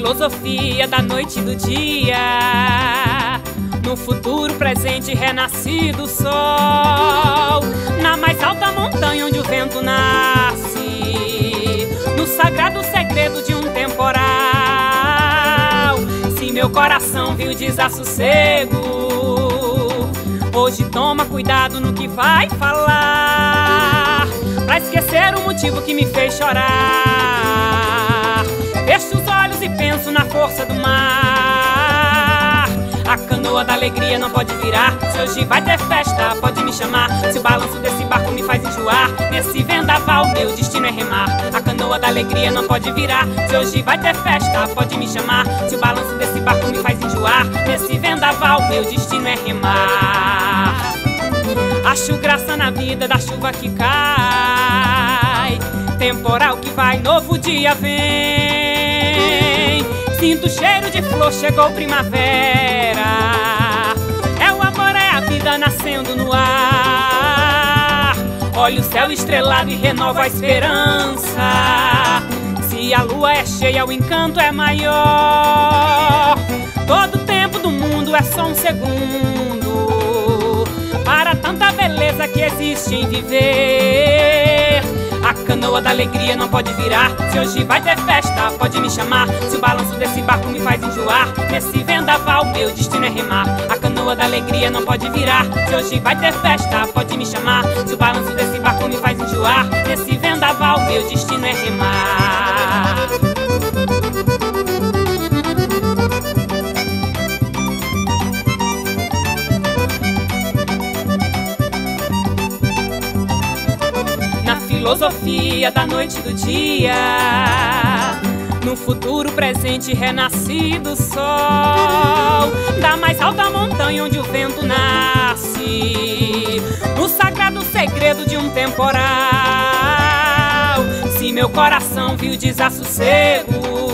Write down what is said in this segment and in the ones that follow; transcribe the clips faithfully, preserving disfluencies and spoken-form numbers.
filosofia da noite e do dia, no futuro presente renascido sol, na mais alta montanha onde o vento nasce, no sagrado segredo de um temporal. Se meu coração viu desassossego, hoje toma cuidado no que vai falar, pra esquecer o motivo que me fez chorar. Fecho os olhos e penso na força do mar. A canoa da alegria não pode virar. Se hoje vai ter festa, pode me chamar. Se o balanço desse barco me faz enjoar, nesse vendaval meu destino é remar. A canoa da alegria não pode virar. Se hoje vai ter festa, pode me chamar. Se o balanço desse barco me faz enjoar, nesse vendaval meu destino é remar. Acho graça na vida da chuva que cai, temporal que vai, novo dia vem. Sinto o cheiro de flor, chegou primavera. É o amor, é a vida nascendo no ar. Olha o céu estrelado e renova a esperança. Se a lua é cheia, o encanto é maior. Todo o tempo do mundo é só um segundo para tanta beleza que existe em viver. A canoa da alegria não pode virar. Se hoje vai ter festa, pode me chamar. Se o balanço desse barco me faz enjoar, nesse vendaval meu destino é remar. A canoa da alegria não pode virar. Se hoje vai ter festa, pode me chamar. Se o balanço desse barco me faz enjoar, nesse vendaval meu destino é remar. Filosofia da noite e do dia, no futuro presente renascido sol, da mais alta montanha onde o vento nasce, no sagrado segredo de um temporal. Se meu coração viu desassossego,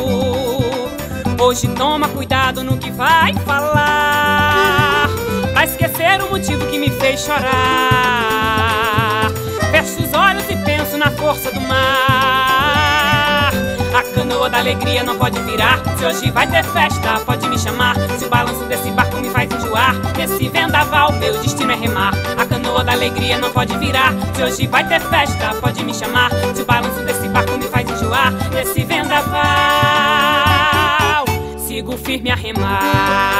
hoje toma cuidado no que vai falar, pra esquecer o motivo que me fez chorar. Fecho os olhos e penso na força do mar. A canoa da alegria não pode virar. Se hoje vai ter festa, pode me chamar. Se o balanço desse barco me faz enjoar, nesse vendaval meu destino é remar. A canoa da alegria não pode virar. Se hoje vai ter festa, pode me chamar. Se o balanço desse barco me faz enjoar, nesse vendaval sigo firme a remar.